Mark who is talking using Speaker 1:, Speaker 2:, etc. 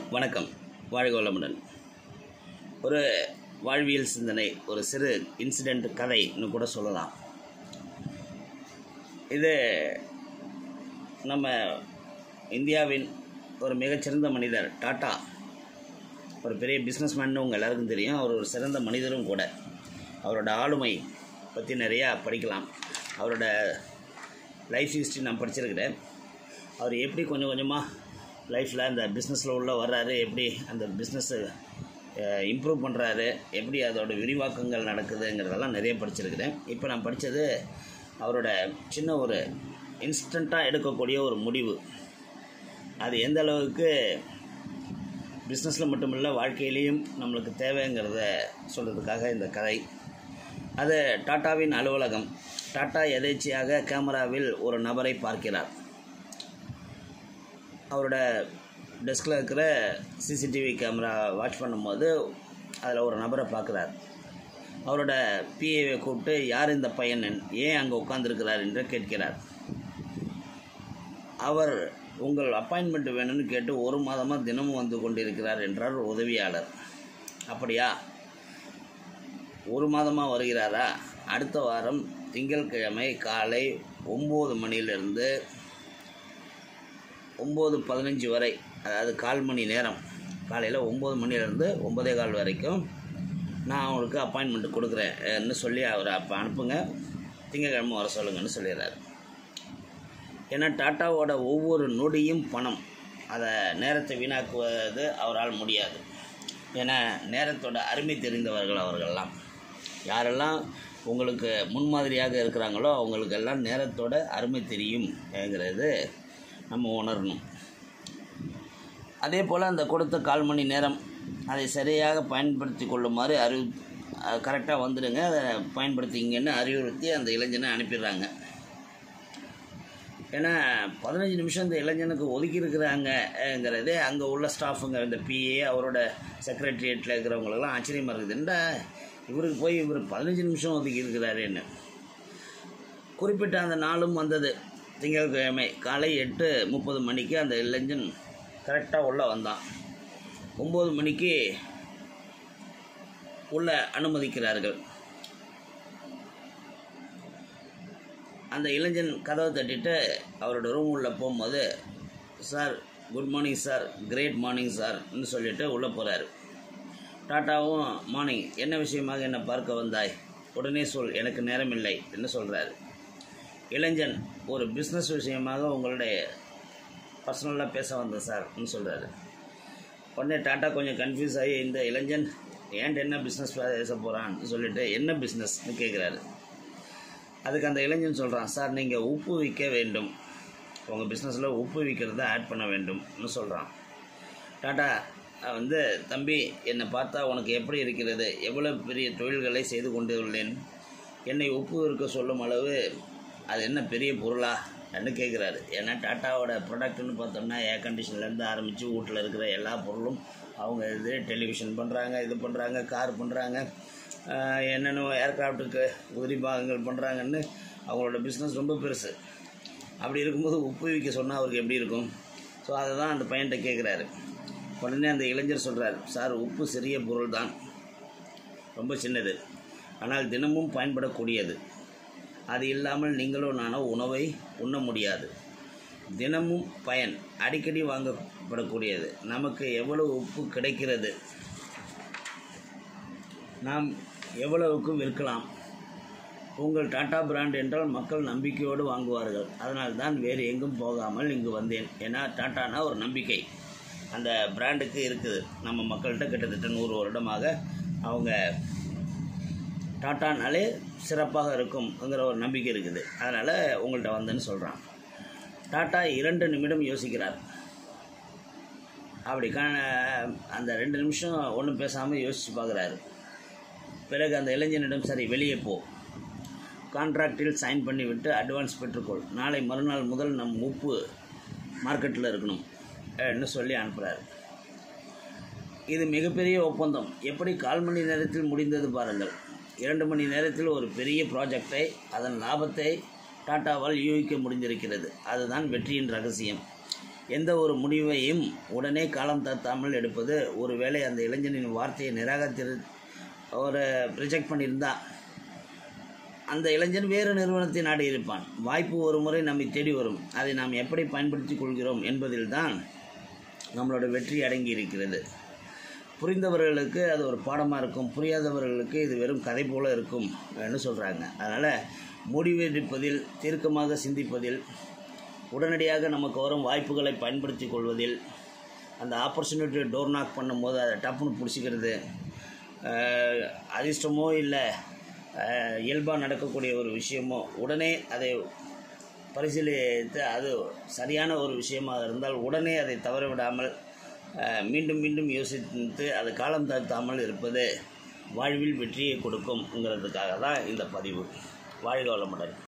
Speaker 1: வணக்கம். வாழ்க வளமுடன். ஒரு வாழ்வியல் சிந்தனை, ஒரு சிறு இன்சிடெண்ட் கதைன்னு கூட சொல்லலாம். இது நம்ம இந்தியாவின் ஒரு மிகச்சிறந்த மனிதர் டாட்டா, ஒரு பெரிய பிஸ்னஸ்மேன்னு உங்கள் எல்லாருக்கும் தெரியும். அவர் ஒரு சிறந்த மனிதரும் கூட. அவரோட ஆளுமை பற்றி நிறையா படிக்கலாம். அவரோட லைஃப் ஹிஸ்ட்ரி நான் படிச்சிருக்கிறேன். அவர் எப்படி கொஞ்சம் கொஞ்சமாக லைஃப்பில் அந்த பிஸ்னஸில் உள்ள வர்றாரு, எப்படி அந்த பிஸ்னஸ்ஸை இம்ப்ரூவ் பண்ணுறாரு, எப்படி அதோட விரிவாக்கங்கள் நடக்குதுங்கிறதெல்லாம் நிறைய படிச்சிருக்கிறேன். இப்போ நான் படித்தது அவரோட சின்ன ஒரு இன்ஸ்டண்ட்டாக எடுக்கக்கூடிய ஒரு முடிவு. அது எந்த அளவுக்கு பிஸ்னஸில் மட்டுமில்லை வாழ்க்கையிலையும் நம்மளுக்கு தேவைங்கிறத சொல்கிறதுக்காக இந்த கதை. அது டாட்டாவின் அலுவலகம். டாட்டா எதேச்சையாக கேமராவில் ஒரு நபரை பார்க்கிறார். அவரோட டெஸ்கில் இருக்கிற சிசிடிவி கேமரா வாட்ச் பண்ணும்போது அதில் ஒரு நபரை பார்க்குறார். அவரோட பிஏவை கூப்பிட்டு, யார் இந்த பையன், ஏன் அங்கே உட்காந்துருக்கிறார் என்று கேட்கிறார். அவர் உங்கள் அப்பாயின்மெண்ட் வேணும்னு கேட்டு 1 மாதமாக தினமும் வந்து கொண்டிருக்கிறார் என்றார் உதவியாளர். அப்படியா, 1 மாதமாக வருகிறாரா? அடுத்த வாரம் திங்கட்கிழமை காலை 9 மணியிலிருந்து 9:15 வரை, அதாவது 1/4 மணி நேரம், காலையில் 9 மணிலேருந்து 9:15 வரைக்கும் நான் அவங்களுக்கு அப்பாயின்மெண்ட் கொடுக்குறேன்னு சொல்லி அவரை அப்போ அனுப்புங்க, திங்கட்கிழமை வர சொல்லுங்கன்னு சொல்லிடுறாரு. ஏன்னா டாட்டாவோட ஒவ்வொரு நொடியும் பணம். அதை நேரத்தை வீணாக்குவது அவரால் முடியாது. ஏன்னா நேரத்தோட அருமை தெரிந்தவர்கள் அவர்கள்லாம். யாரெல்லாம் உங்களுக்கு முன்மாதிரியாக இருக்கிறாங்களோ அவங்களுக்கெல்லாம் நேரத்தோட அருமை தெரியும்ங்கிறது நம்ம உணரணும். அதே போல் அந்த கொடுத்த 1/4 மணி நேரம் அதை சரியாக பயன்படுத்தி கொள்ளுமாறு கரெக்டாக வந்துடுங்க, அதை பயன்படுத்திங்கன்னு அறிவுறுத்தி அந்த இளைஞனை அனுப்பிடுறாங்க. ஏன்னா 15 நிமிஷம் இந்த இளைஞனுக்கு ஒதுக்கி இருக்கிறாங்கங்கிறதே அங்கே உள்ள ஸ்டாஃபுங்க, இந்த பிஏ, அவரோட செக்ரட்டரியேட்டில் இருக்கிறவங்களுக்கெல்லாம் ஆச்சரியமாக இருக்குதுண்டா, இவருக்கு போய் இவர் 15 நிமிஷம் ஒதுக்கி இருக்கிறாருன்னு. குறிப்பிட்ட அந்த நாளும் வந்தது. திங்கட்கிழமை காலை 8:30 மணிக்கு அந்த இளைஞன் கரெக்டாக உள்ளே வந்தான். 9 மணிக்கு உள்ளே அனுமதிக்கிறார்கள். அந்த இளைஞன் கதவை தட்டிட்டு அவரோட ரூம் உள்ளே போகும்போது, sir good morning sir, great morning சார்ன்னு சொல்லிவிட்டு உள்ளே போகிறாரு. டாட்டாவும் மார்னிங், என்ன விஷயமாக என்னை பார்க்க வந்தாய், உடனே சொல், எனக்கு நேரம் இல்லை என்று சொல்கிறாரு. இளைஞன், ஒரு பிஸ்னஸ் விஷயமாக உங்களுடைய பர்சனலாக பேச வந்தேன் சார்ன்னு சொல்கிறாரு. உடனே டாட்டா கொஞ்சம் கன்ஃபியூஸ் ஆகி, இந்த இளைஞன் ஏன்ட்டு என்ன பிஸ்னஸ் பேச போகிறான்னு சொல்லிட்டு, என்ன பிஸ்னஸ்ன்னு கேட்குறாரு. அதுக்கு அந்த இளைஞன் சொல்கிறான், சார் நீங்கள் உப்பு விற்க வேண்டும், உங்கள் பிஸ்னஸில் உப்பு விற்கிறத ஆட் பண்ண வேண்டும்னு சொல்கிறான். டாட்டா தம்பி, என்னை பார்த்தா உனக்கு எப்படி இருக்கிறது, எவ்வளோ பெரிய தொழில்களை செய்து கொண்டு உள்ளேன், என்னை உப்பு விற்க சொல்லும் அளவு அது என்ன பெரிய பொருளா என்று கேட்குறாரு. ஏன்னா டாட்டாவோட ப்ராடக்ட்னு பார்த்தோம்னா ஏர் கண்டிஷன்லேருந்து ஆரம்பித்து வீட்டில் இருக்கிற எல்லா பொருளும் அவங்க இது டெலிவிஷன் பண்ணுறாங்க, இது பண்ணுறாங்க, கார் பண்ணுறாங்க, என்னென்ன ஏர்க்ராஃப்ட்டுக்கு உதிரி பாகங்கள் பண்ணுறாங்கன்னு அவங்களோட பிஸ்னஸ் ரொம்ப பெருசு. அப்படி இருக்கும்போது உப்பு விற்க சொன்னால் அவருக்கு எப்படி இருக்கும்? ஸோ அதை தான் அந்த பையன்கிட்ட கேட்குறாரு. உடனே அந்த இளைஞர் சொல்கிறார், சார் உப்பு சிறிய பொருள் தான், ரொம்ப சின்னது, ஆனால் தினமும் பயன்படக்கூடியது. அது இல்லாமல் நீங்களோ நானோ உணவை உண்ண முடியாது. தினமும் பயன், அடிக்கடி வாங்கப்படக்கூடியது. நமக்கு எவ்வளவு உப்பு கிடைக்கிறது, நாம் எவ்வளவுக்கு விற்கலாம். உங்கள் டாட்டா பிராண்ட் என்றால் மக்கள் நம்பிக்கையோடு வாங்குவார்கள். அதனால் தான் வேறு எங்கும் போகாமல் இங்கு வந்தேன். ஏன்னா டாட்டானா ஒரு நம்பிக்கை அந்த பிராண்டுக்கு இருக்குது. நம்ம மக்கள்கிட்ட கிட்டத்தட்ட 100 வருடமாக அவங்க டாட்டானாலே சிறப்பாக இருக்கும்ங்கிற ஒரு நம்பிக்கை இருக்குது. அதனால் உங்கள்கிட்ட வந்தேன்னு சொல்கிறான். டாட்டா 2 நிமிடம் யோசிக்கிறார். அப்படி அந்த 2 நிமிஷம் ஒன்றும் பேசாமல் யோசித்து பார்க்குறாரு. பிறகு அந்த இளைஞனிடம், சரி வெளியே போ, கான்ட்ராக்டில் சைன் பண்ணிவிட்டு அட்வான்ஸ் பெற்றுக்கொள், நாளை மறுநாள் முதல் நம் உப்பு மார்க்கெட்டில் இருக்கணும் ன்னு சொல்லி அனுப்புகிறார். இது மிகப்பெரிய ஒப்பந்தம். எப்படி 1/4 மணி நேரத்தில் முடிந்தது பாருங்கள். 2 மணி நேரத்தில் ஒரு பெரிய ப்ராஜெக்டை, அதன் லாபத்தை டாட்டாவால் யூகிக்க முடிந்திருக்கிறது. அதுதான் வெற்றியின் ரகசியம். எந்த ஒரு முடிவையும் உடனே காலம் தாழ்த்தாமல் எடுப்பது. ஒருவேளை அந்த இளைஞனின் வார்த்தையை நிராகரித்து ஒரு ரிஜெக்ட் பண்ணியிருந்தா அந்த இளைஞன் வேறு நிறுவனத்தை நாடி இருப்பான். வாய்ப்பு ஒரு முறை நம்மை தேடி வரும். அதை நாம் எப்படி பயன்படுத்தி கொள்கிறோம் என்பதில்தான் நம்மளோட வெற்றி அடங்கி இருக்கிறது. புரிந்தவர்களுக்கு அது ஒரு பாடமாக இருக்கும், புரியாதவர்களுக்கு இது வெறும் கதை போல இருக்கும் என்று சொல்கிறாங்க. அதனால் முடிவெடுப்பதில், தீர்க்கமாக சிந்திப்பதில், உடனடியாக நமக்கு வரும் வாய்ப்புகளை பயன்படுத்தி கொள்வதில், அந்த ஆப்பர்ச்சுனிட்டியை டோர் நாக் பண்ணும்போது அதை டப்புன்னு பிடிச்சிக்கிறது, அதிர்ஷ்டமோ இல்லை இயல்பாக நடக்கக்கூடிய ஒரு விஷயமோ உடனே அதை பரிசீலித்து அது சரியான ஒரு விஷயமாக இருந்தால் உடனே அதை தவற விடாமல் மீண்டும் மீண்டும் யோசித்து அது காலம் தாழ்த்தாமல் இருப்பது வாழ்வில் வெற்றியை கொடுக்கும்ங்கிறதுக்காக தான் இந்த பதிவு. வாழ்க வளமுடன்.